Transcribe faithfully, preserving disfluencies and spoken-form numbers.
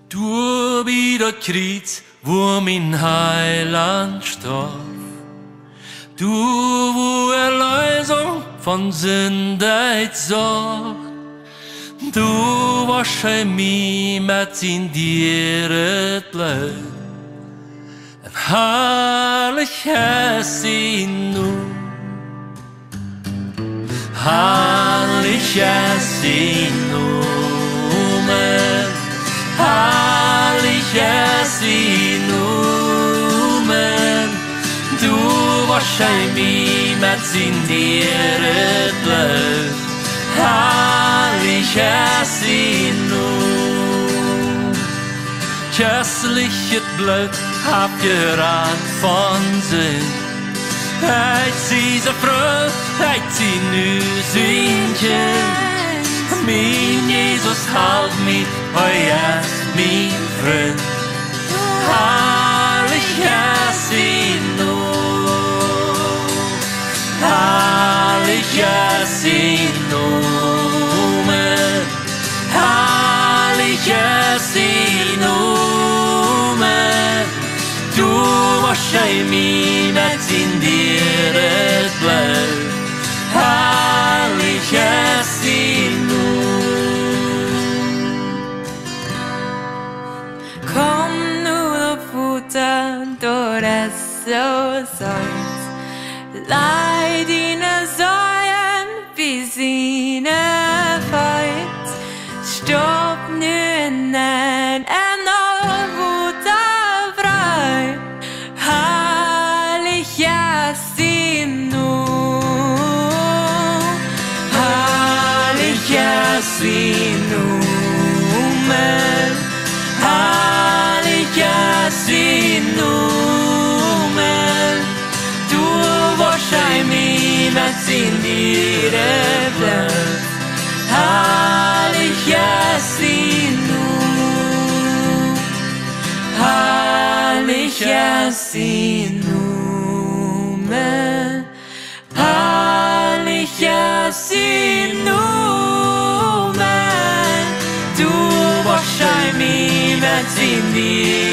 Du bist das Kreuz, wo mein Heiland starb. Du, wo Erlösung von Sünde sorgt. Du wasche mich mit sein dieres Blut. En herrlich ist sein Nomen. Harlich ist sein Nomen. Harlich ist sein Nomen. Du wasche mich mit sein dieres Blut. Harlich ist sein Nomen. Köstliches Blut hab gerat von Sinn. Heit sie so froh, heit sie nu sein Kind. Mein Jesus halt mich, hoi ist mein Freund. Harlich ist sein Nomen. Harlich ist sein Nomen. Harlich ist sein Nomen. Du wasche mich mit sein dieres Blut. Harlich ist sein Nomen. Kom nu och fota då det så sorgt. Lei dina sorgen vid sina fight. Stopp nu en en och fota frei. Harlich ist sein Nomen. Harlich ist sein Nomen. Harlich ist sein Nomen. Du wasche mich mit sein dieres Blut. Harlich ist sein Nomen. Harlich ist sein Nomen. Harlich ist sein Nomen. Du wasche mich mit sein dieres